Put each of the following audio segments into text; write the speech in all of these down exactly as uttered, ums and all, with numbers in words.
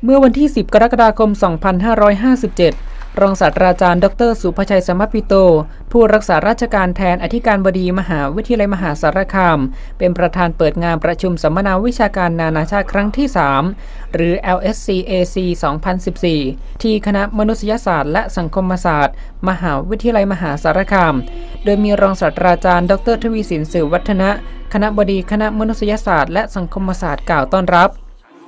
เมื่อวันที่ สิบ กรกฎาคม สองพันห้าร้อยห้าสิบเจ็ด รองศาสตราจารย์ดรสุภชัย สมปิโตผู้รักษาราชการแทนอธิการบดีมหาวิทยาลัยมหาสารคามเป็นประธานเปิดงานประชุมสัมมนาวิชาการนานาชาติครั้งที่ สาม หรือ แอล เอส ซี เอ ซี สองพันสิบสี่ ที่คณะมนุษยศาสตร์และสังคมศาสตร์มหาวิทยาลัยมหาสารคามโดยมีรองศาสตราจารย์ดรทวีสิน สืบวัฒนะคณบดีคณะมนุษยศาสตร์และสังคมศาสตร์กล่าวต้อนรับ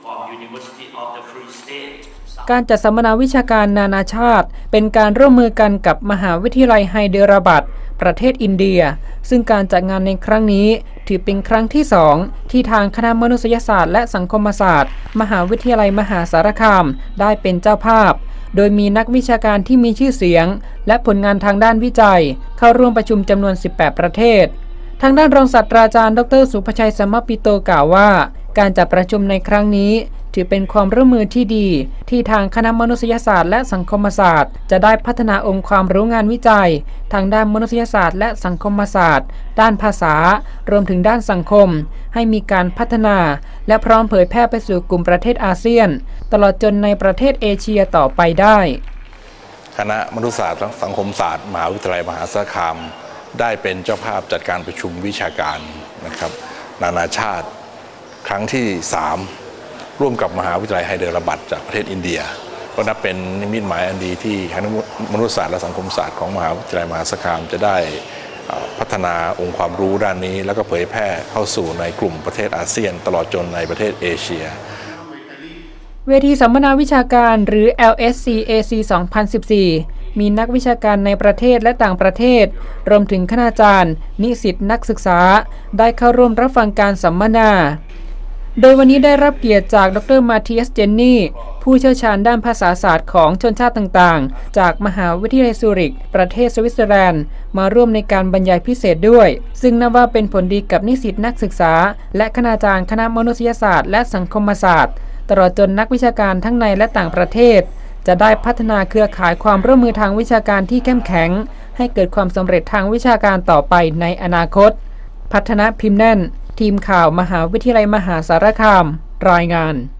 การจัดสัมมนาวิชาการนานาชาติเป็นการร่วมมือกันกับมหาวิทยาลัยไฮเดราบัดประเทศอินเดียซึ่งการจัดงานในครั้งนี้ถือเป็นครั้งที่สองที่ทางคณะมนุษยศาสตร์และสังคมศาสตร์มหาวิทยาลัยมหาสารคามได้เป็นเจ้าภาพโดยมีนักวิชาการที่มีชื่อเสียงและผลงานทางด้านวิจัยเข้าร่วมประชุมจำนวนสิบแปดประเทศทางด้านรองศาสตราจารย์ดรสุภชัย สมปิโตกล่าวว่าการจัดประชุมในครั้งนี้ถือเป็นความร่วมมือที่ดีที่ทางคณะมนุษยศาสตร์และสังคมศาสตร์จะได้พัฒนาองค์ความรู้งานวิจัยทางด้านมนุษยศาสตร์และสังคมศาสตร์ด้านภาษารวมถึงด้านสังคมให้มีการพัฒนาและพร้อมเผยแพร่ไปสู่กลุ่มประเทศอาเซียนตลอดจนในประเทศเอเชียต่อไปได้คณะมนุษยศาสตร์และสังคมศาสตร์มหาวิทยาลัยมหาสารคามได้เป็นเจ้าภาพจัดการประชุมวิชาการนะครับนานาชาติครั้งที่สามร่วมกับมหาวิทยาลัยไฮเดราบัดจากประเทศอินเดียก็นับเป็นนิมิตหมายอันดีที่คณะมนุษยศาสตร์และสังคมศาสตร์ของมหาวิทยาลัยมหาสารคามจะได้พัฒนาองค์ความรู้ด้านนี้แล้วก็เผยแพร่เข้าสู่ในกลุ่มประเทศอาเซียนตลอดจนในประเทศเอเชียเวทีสัมมนาวิชาการหรือ แอล เอส ซี เอ ซี สองพันสิบสี่ มีนักวิชาการในประเทศและต่างประเทศรวมถึงคณาจารย์นิสิตนักศึกษาได้เข้าร่วมรับฟังการสัมมนาโดยวันนี้ได้รับเกียรติจากดรมาเทียสเจนนี่ผู้เชี่ยวชาญด้านภาษาศาสตร์ของชนชาติต่างๆจากมหาวิทยาลัยซูริกประเทศสวิตเซอร์แลนด์มาร่วมในการบรรยายพิเศษด้วยซึ่งนับว่าเป็นผลดีกับนิสิตนักศึกษาและคณาจารย์คณะมนุษยศาสตร์และสังคมศาสตร์ตลอดจนนักวิชาการทั้งในและต่างประเทศจะได้พัฒนาเครือข่ายความร่วมมือทางวิชาการที่เข้มแข็งให้เกิดความสำเร็จทางวิชาการต่อไปในอนาคตพัฒนาพิมพ์แน่นทีมข่าวมหาวิทยาลัยมหาสารคามรายงาน